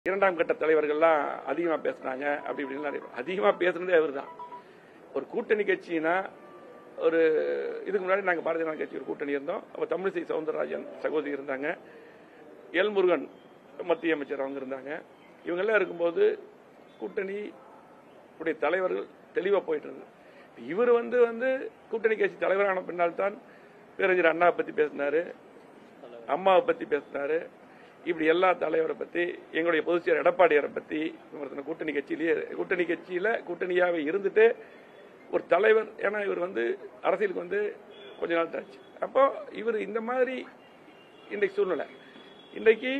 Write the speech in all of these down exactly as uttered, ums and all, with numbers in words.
இரண்டாம் கட்ட தலைவர்கள்லாம் அதிகமா பேசுறாங்க அப்படி இப்படின்னு அதிகமா பேசுனதே அவர் தான். ஒரு கூட்டணி கட்சினா ஒரு இதுக்கு முன்னாடி நாங்கள் பாரதிய ஜனதா கட்சி ஒரு கூட்டணி இருந்தோம். அப்போ தமிழிசை சவுந்தரராஜன் சகோதரி இருந்தாங்க, எல் முருகன் மத்திய அமைச்சர் அவங்க இருந்தாங்க. இவங்கெல்லாம் இருக்கும்போது கூட்டணி உடைய தலைவர்கள் தெளிவாக போயிட்டு இருந்தது. இவர் வந்து வந்து கூட்டணி கட்சி தலைவரான பின்னால் தான் பேரறிஞர் அண்ணாவை பற்றி பேசினாரு, அம்மாவை பற்றி பேசினாரு, இப்படி எல்லா தலைவரை பற்றி எங்களுடைய பொதுச்செயலர் எடப்பாடியாரை பற்றி விமர்சனம். கூட்டணி கட்சியிலேயே கூட்டணி கட்சியில் கூட்டணியாகவே இருந்துட்டு ஒரு தலைவர், ஏன்னா இவர் வந்து அரசியலுக்கு வந்து கொஞ்ச நாள் தாச்சு. அப்போ இவர் இந்த மாதிரி இன்றைக்கு சூழ்நிலை, இன்றைக்கு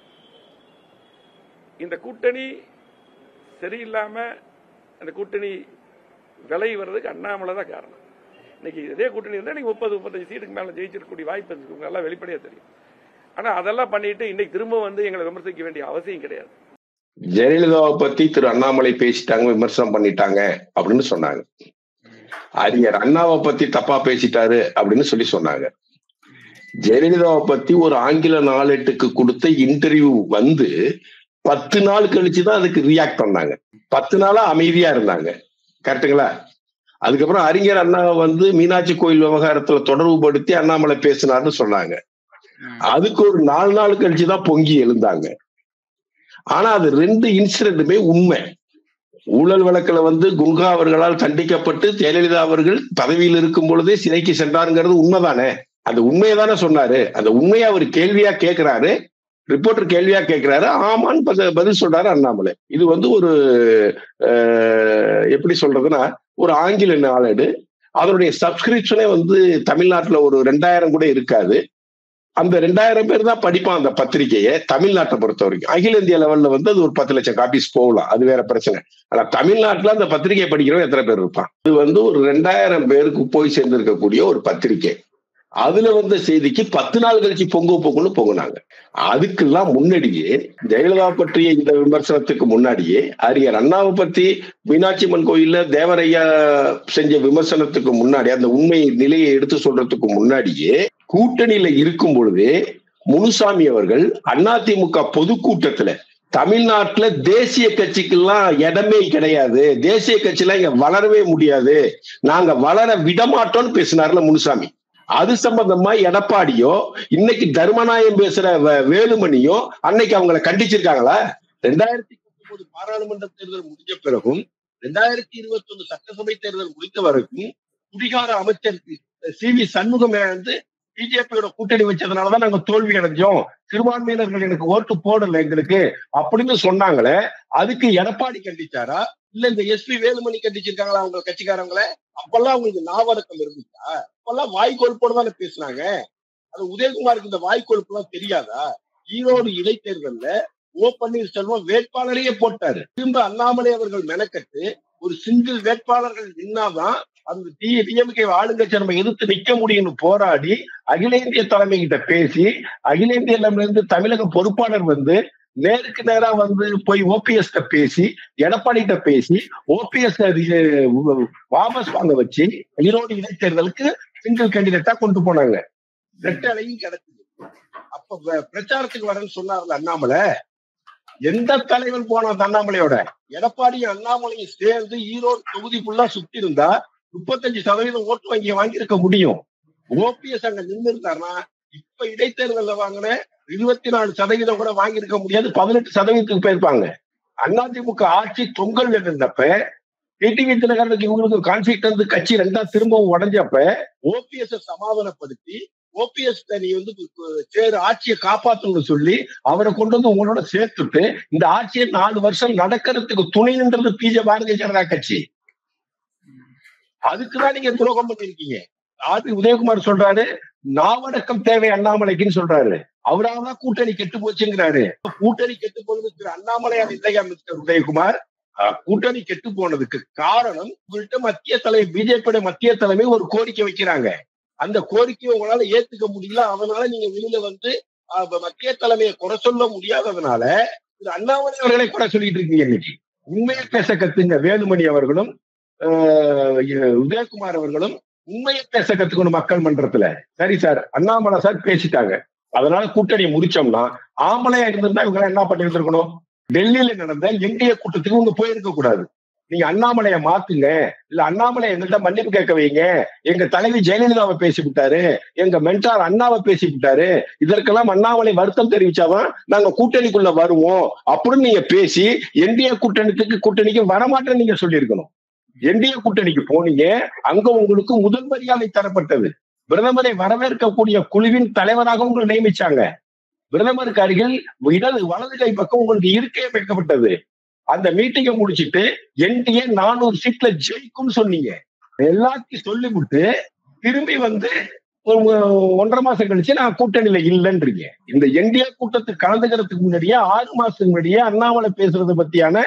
இந்த கூட்டணி சரியில்லாம அந்த கூட்டணி விலை வர்றதுக்கு அண்ணாமலை தான் காரணம். இன்னைக்கு இதே கூட்டணி இருந்தால் நீங்க முப்பது முப்பத்தஞ்சு சீட்டுக்கு மேல ஜெயிச்சிருக்கக்கூடிய வாய்ப்பு இருக்கு, எல்லாம் வெளிப்படையா தெரியும். ஆனா அதெல்லாம் பண்ணிட்டு இன்னைக்கு திரும்ப வந்து எங்களை விமர்சிக்க வேண்டிய அவசியம் கிடையாது. ஜெயலலிதாவை பத்தி திரு அண்ணாமலை பேசிட்டாங்க, விமர்சனம் பண்ணிட்டாங்க அப்படின்னு சொன்னாங்க. அறிஞர் அண்ணாவை பத்தி தப்பா பேசிட்டாரு அப்படின்னு சொல்லி சொன்னாங்க. ஜெயலலிதாவை பத்தி ஒரு ஆங்கில நாளேட்டுக்கு கொடுத்த இன்டர்வியூ வந்து பத்து நாள் கழிச்சுதான் அதுக்கு ரியாக்ட் பண்ணாங்க. பத்து நாளா அமைதியா இருந்தாங்க. கரெக்டுங்களா? அதுக்கப்புறம் அறிஞர் அண்ணாவை வந்து மீனாட்சி கோயில் விவகாரத்துல தொடர்பு படுத்தி அண்ணாமலை பேசினார்னு சொன்னாங்க. அதுக்கு ஒரு நாலு நாள் கழிச்சுதான் பொங்கி எழுந்தாங்க. ஆனா அது ரெண்டு இன்சிடென்ட்டுமே உண்மை. ஊழல் வழக்குல வந்து குன்ஹா அவர்களால் தண்டிக்கப்பட்டு ஜெயலலிதா அவர்கள் பதவியில் இருக்கும் பொழுதே சிறைக்கு சென்றாருங்கிறது உண்மைதானே? அந்த உண்மையை தானே சொன்னாரு. அந்த உண்மையை அவர் கேள்வியா கேட்கிறாரு, ரிப்போர்ட்டர் கேள்வியா கேட்கிறாரு, ஆமான்னு பதில் சொல்றாரு அண்ணாமலை. இது வந்து ஒரு எப்படி சொல்றதுன்னா ஒரு ஆங்கில நாளேடு. அதனுடைய சப்ஸ்கிரிப்ஷனே வந்து தமிழ்நாட்டுல ஒரு ரெண்டாயிரம் கூட இருக்காது. அந்த ரெண்டாயிரம் பேர் தான் படிப்பான் அந்த பத்திரிகையை. தமிழ்நாட்டை பொறுத்த வரைக்கும் அகில இந்திய லெவல்ல வந்து அது ஒரு பத்து லட்சம் காப்பீஸ் போகலாம், அது வேற பிரச்சனை. ஆனா தமிழ்நாட்டுல அந்த பத்திரிகை படிக்கிறவன் எத்தனை பேர் இருப்பான்? அது வந்து ஒரு ரெண்டாயிரம் பேருக்கு போய் சேர்ந்திருக்கக்கூடிய ஒரு பத்திரிகை. அதுல வந்த செய்திக்கு பத்து நாள் கழிச்சு பொங்கு பொங்குன்னு பொங்குனாங்க. அதுக்கெல்லாம் முன்னாடியே ஜெயலலிதா பற்றிய இந்த விமர்சனத்துக்கு முன்னாடியே அறிஞர் அண்ணாவை பத்தி மீனாட்சி அம்மன் கோயில்ல தேவரையா செஞ்ச விமர்சனத்துக்கு முன்னாடி அந்த உண்மை நிலையை எடுத்து சொல்றதுக்கு முன்னாடியே கூட்டணியில இருக்கும் பொழுதே முனுசாமி அவர்கள் அதிமுக பொதுக்கூட்டத்துல தமிழ்நாட்டுல தேசிய கட்சிக்கெல்லாம் இடமே கிடையாது, தேசிய கட்சியெல்லாம் இங்க வளரவே முடியாது, நாங்க வளர விடமாட்டோம்னு பேசினார்ல முனுசாமி. அது சம்பந்தமா எடப்பாடியோ இன்னைக்கு தர்மநாயம் பேசுற வேலுமணியோ அன்னைக்கு அவங்களை கண்டிச்சிருக்காங்களா? ரெண்டாயிரத்தி பத்தொன்பது பாராளுமன்ற தேர்தல் முடிஞ்ச பிறகும் ரெண்டாயிரத்தி இருபத்தி ஒண்ணு சட்டசபை தேர்தல் முடித்த வரைக்கும் குடிகார அமைச்சர் சி வி சண்முகம் வந்து பிஜேபியோட கூட்டணி வச்சதுனாலதான் நாங்க தோல்வி அடைஞ்சோம், சிறுபான்மையினர்கள் எனக்கு ஓட்டு போடல எங்களுக்கு அப்படின்னு சொன்னாங்களே. அதுக்கு எடப்பாடி கண்டிச்சாரா இல்ல இந்த எஸ் பி வேலுமணி கண்டிச்சிருக்காங்களா அவங்க கட்சிக்காரங்கள? அப்பெல்லாம் அவங்களுக்கு நாவடக்கம் இருந்துச்சா? அப்பெல்லாம் வாய்க்கொழுப்போடு தானே பேசுனாங்க. அது உதயகுமாருக்கு இந்த வாய்க்கொழுப்பு எல்லாம் தெரியாதா? ஈரோடு இடைத்தேர்தல்ல ஓ பன்னீர்செல்வம் வேட்பாளரையே போட்டாரு. திரும்ப அண்ணாமலை அவர்கள் மெனக்கட்டு ஒரு சிங்கிள் வேட்பாளர்கள் நின்னாதான் அந்த டிஎம்கே ஆளுங்கட்சி நம்ம எதிர்த்து நிக்க முடியும்னு போராடி அகில இந்திய தலைமை கிட்ட பேசி அகில இந்திய இருந்து தமிழக பொறுப்பாளர் வந்து நேருக்கு நேரா வந்து போய் ஓபிஎஸ் பேசி எடப்பாடி கிட்ட பேசி ஓபிஎஸ் வாபஸ் வாங்க வச்சு ஈரோடு இடைத்தேர்தலுக்கு சிங்கிள் கேண்டிடேட்டா கொண்டு போனாங்க. ரெட்டலையும் கிடைச்சது. அப்ப பிரச்சாரத்துக்கு வரேன்னு சொன்னார்ல அண்ணாமலை. எந்த தலைவர் போன அண்ணாமலையோட எடப்பாடியும் அண்ணாமலையும் சேர்ந்து ஈரோடு தொகுதி ஃபுல்லா சுத்தி இருந்தா முப்பத்தஞ்சு சதவீதம் ஓட்டு வங்கி வாங்கியிருக்க முடியும். ஓபிஎஸ் அங்க நின்று இருந்தாருன்னா இப்ப இடைத்தேர்தல வாங்கின இருபத்தி நாலு சதவீதம் கூட வாங்கியிருக்க முடியாது, பதினெட்டு சதவீதத்துக்கு போயிருப்பாங்க. அதிமுக ஆட்சி தொங்கல் இருந்தப்ப டிடிவி தினகரனுக்கு இவங்களுக்கு கான்ஃபிளிக்ட் வந்து கட்சி ரெண்டா திரும்பவும் உடஞ்சப்ப ஓபிஎஸ் சமாதானப்படுத்தி ஓபிஎஸ் நீ வந்து சேரு ஆட்சியை காப்பாத்தணும்னு சொல்லி அவரை கொண்டு வந்து உங்களோட சேர்த்துட்டு இந்த ஆட்சியை நாலு வருஷம் நடக்கிறதுக்கு துணை நின்றது பிஜே பாரதிய ஜனதா கட்சி. அதுக்குதான் நீங்க துரோகம் பண்ணிருக்கீங்க. ஆதி உதயகுமார் சொல்றாரு நாவடக்கம் தேவை அண்ணாமலைக்குன்னு சொல்றாரு. அவரால்தான் கூட்டணி கெட்டு போச்சுங்கிறாரு. கூட்டணி கெட்டு போனதுக்கு அண்ணாமலையார் இல்லையா மிஸ்டர் உதயகுமார்? கூட்டணி கெட்டு போனதுக்கு காரணம் உங்கள்கிட்ட மத்திய தலைமை பிஜேபியோட மத்திய தலைமை ஒரு கோரிக்கை வைக்கிறாங்க. அந்த கோரிக்கையை உங்களால ஏத்துக்க முடியல, அதனால நீங்க வெளியில வந்து மத்திய தலைமையை குறை சொல்ல முடியாததுனால இது அண்ணாமலை அவர்களை குறை சொல்லிட்டு இருக்கீங்க. இன்னைக்கு உண்மையை பேச கத்துங்க வேலுமணி அவர்களும் உதயகுமார் அவர்களும் உண்மையை பேச கத்துக்கணும் மக்கள் மன்றத்துல. சரி சார், அண்ணாமலை சார் பேசிட்டாங்க, அதனால கூட்டணியை முடிச்சோம்னா ஆம்பளையா இருந்திருந்தா இவங்க என்ன பண்ணி இருந்திருக்கணும்? டெல்லியில நடந்த என்டிஏ கூட்டத்துக்கு உங்க போயிருக்க கூடாது. நீங்க அண்ணாமலையை மாத்துங்க, இல்ல அண்ணாமலை எங்கள்கிட்ட மன்னிப்பு கேட்க வைங்க, எங்க தலைவி ஜெயலலிதாவை பேசி விட்டாரு, எங்க மென்டார் அண்ணாவை பேசி விட்டாரு, இதற்கெல்லாம் அண்ணாமலை வருத்தம் தெரிவிச்சாதான் நாங்க கூட்டணிக்குள்ள வருவோம் அப்படின்னு நீங்க பேசி என்டிஏ கூட்டணிக்கு கூட்டணிக்கு வரமாட்டேன்னு நீங்க சொல்லியிருக்கணும். என்டிஏ கூட்டணிக்கு போனீங்க, அங்க உங்களுக்கு முதல் மரியாதை தரப்பட்டது. பிரதமரை வரவேற்கக்கூடிய குழுவின் தலைவராக உங்களை நியமிச்சாங்க. பிரதமருக்கு அருகில் இடது வலது கை பக்கம் உங்களுக்கு இருக்கே வைக்கப்பட்டது. அந்த மீட்டிங்கை முடிச்சுட்டு என்டிஏ நானூறு சீட்ல ஜெயிக்கும் சொன்னீங்க. எல்லாத்தையும் சொல்லிவிட்டு திரும்பி வந்து ஒரு ஒன்றரை மாசம் கழிச்சு நான் கூட்டணியில இல்லைன்றீங்க. இந்த என்டிஏ கூட்டத்துக்கு கலந்துக்கிறதுக்கு முன்னாடியே ஆறு மாசத்துக்கு முன்னாடியே அண்ணாமலை பேசுறதை பத்தியான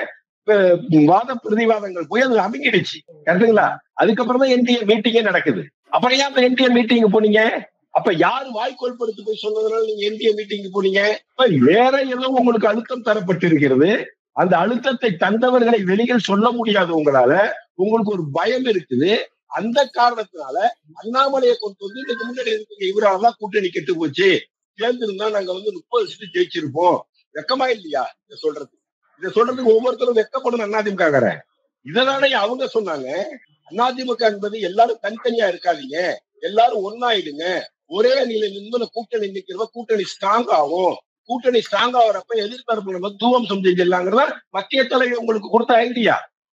வாத பிரதிவாதங்கள் போய் அது அமைங்கிடுச்சு. கரெக்டுங்களா? அதுக்கப்புறம் தான் என்டிஏ மீட்டிங்கே நடக்குது. அப்புறம் ஏன் அந்த என்டிஏ மீட்டிங் போனீங்க? அப்ப யாரு வாய்க்கோல் படுத்து போய் சொன்னதுனால நீங்க என்டிஏ மீட்டிங் போனீங்க? வேற ஏதோ உங்களுக்கு அழுத்தம் தரப்பட்டிருக்கிறது. அந்த அழுத்தத்தை தந்தவர்களை வெளியில் சொல்ல முடியாது உங்களால. உங்களுக்கு ஒரு பயம் இருக்குது. அந்த காரணத்தினால அண்ணாமலையை கொண்டு வந்து இதுக்கு முன்னாடி இருக்கிற இவராலதான் கூட்டணி கெட்டு போச்சு, சேர்ந்து இருந்தா நாங்க வந்து முப்பது சீட்டு ஜெயிச்சிருப்போம். வெக்கமா இல்லையா இதை சொல்றது? இதை சொல்றதுக்கு ஒவ்வொருத்தரும் வெக்கப்படும். அதிமுக இதனாலே அவங்க சொன்னாங்க, அதிமுக என்பது எல்லாரும் தனித்தனியா இருக்காதீங்க, எல்லாரும் ஒன்னாயிடுங்க, ஒரே நிலை நின்று கூட்டணி நிற்கிறவ கூட்டணி ஸ்ட்ராங் ஆகும், கூட்டணி ஸ்ட்ராங் ஆகிறப்ப எதிர்த்தரப்பு நம்ம தூவம் செஞ்சிடலாங்கிறதா மத்திய தலைவர் உங்களுக்கு கொடுத்த ஐடியா.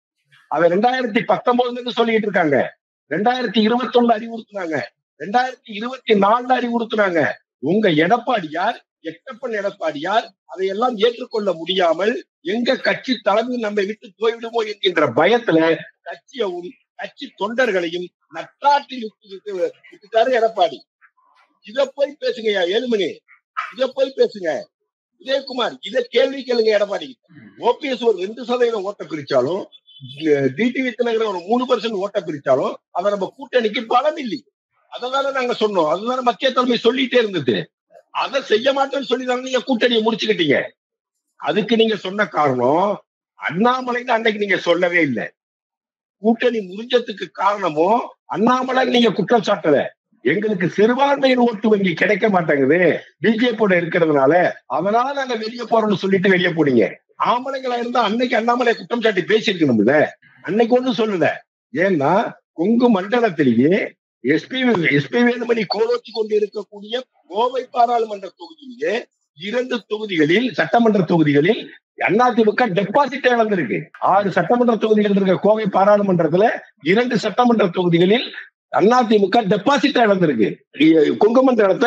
அதை ரெண்டாயிரத்தி பத்தொன்பதுல இருந்து சொல்லிட்டு இருக்காங்க. ரெண்டாயிரத்தி இருபத்தி ஒண்ணுல அறிவுறுத்தினாங்க, ரெண்டாயிரத்தி இருபத்தி நாலுல அறிவுறுத்தினாங்க. உங்க எடப்பாடியார் எட்டப்பன் எடப்பாடியார் அதையெல்லாம் ஏற்றுக்கொள்ள முடியாமல் எங்க கட்சி தலைமை நம்மை விட்டு போய்விடுமோ என்கின்ற பயத்துல கட்சியவும் கட்சி தொண்டர்களையும் நட்டாற்றில் விட்டுட்டாரு எடப்பாடி. இத போய் பேசுங்கய்யா ஏழுமணி, இத போய் பேசுங்க. உதயகுமார் இத கேள்வி கேளுங்க எடப்பாடி. ஓபிஎஸ் ஒரு ரெண்டு சதவீதம் ஓட்ட பிரிச்சாலும், டிடிவி தினகரன் ஒரு மூணு பர்சன்ட் ஓட்ட பிரிச்சாலும் அதை நம்ம கூட்டணிக்கு பலம் இல்லை. அதனால நாங்க சொன்னோம், அதனால மத்திய தலைமை சொல்லிட்டே இருந்தது. அதை செய்ய மாட்டேன்னு சொல்லி தானே நீங்க கூட்டணியை முடிச்சுக்கிட்டீங்க. அதுக்கு நீங்க சொன்ன காரணம் அண்ணாமலைன்னு அன்னைக்கு நீங்க சொல்லவே இல்லை. கூட்டணி முடிஞ்சதுக்கு காரணமும் அண்ணாமலை நீங்க குற்றம் சாட்டல. எங்களுக்கு சிறுபான்மையின் ஓட்டு வங்கி கிடைக்க மாட்டேங்குது பிஜேபியோட இருக்கிறதுனால, அதனால நாங்க வெளியே போறோம்னு சொல்லிட்டு வெளியே போனீங்க. ஆம்பளைங்களா இருந்தா அன்னைக்கு அண்ணாமலை குற்றம் சாட்டி பேசியிருக்கணும்ல. அன்னைக்கு ஒண்ணும் சொல்லல. ஏன்னா கொங்கு மண்டலத்திலேயே எஸ்பி எஸ்பி வேலுமணி கோலோச்சி கொண்டு இருக்கக்கூடிய கோவை பாராளுமன்ற தொகுதியிலே இரண்டு தொகுதிகளில் சட்டமன்ற தொகுதிகளில் அதிமுக டெபாசிட் இழந்திருக்கு. ஆறு சட்டமன்ற தொகுதிகள் இருக்க கோவை பாராளுமன்றத்துல இரண்டு சட்டமன்ற தொகுதிகளில் அதிமுக டெபாசிட் இழந்திருக்கு. கொங்கு மண்டலத்தை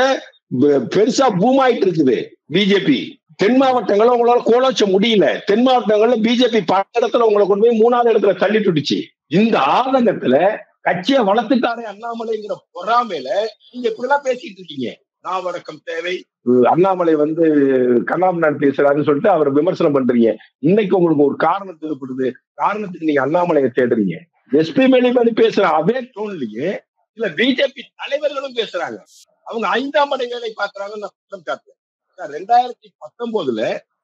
பெருசா பூம் ஆயிட்டு இருக்குது பிஜேபி. தென் மாவட்டங்கள்ல உங்களால கோலோச்ச முடியல. தென் மாவட்டங்கள்ல பிஜேபி பல இடத்துல உங்களை கொண்டு போய் மூணாவது இடத்துல தள்ளிட்டுடுச்சு. இந்த ஆதங்கத்துல கட்சியை வளர்த்துட்டாரே அண்ணாமலைங்கிற பொறாமையில நீங்க இப்படிலாம் பேசிட்டு இருக்கீங்க. நாவடக்கம் தேவை, அண்ணாமலை வந்து கண்ணாமண்ணான் பேசுறாருன்னு சொல்லிட்டு அவரை விமர்சனம் பண்றீங்க. இன்னைக்கு உங்களுக்கு ஒரு காரணம் தேவைப்படுது, காரணத்துக்கு நீங்க அண்ணாமலையை தேடுறீங்க. எஸ்பி மேலிமணி பேசுற அதே டோன்லயே இல்ல பிஜேபி தலைவர்களும் பேசுறாங்க. அவங்க ஐந்தாம் படை வேலை பாக்குறாங்கன்னு நான் குற்றம் சாட்டுறேன். ரெண்டாயிரத்தி பத்தொன்பதுல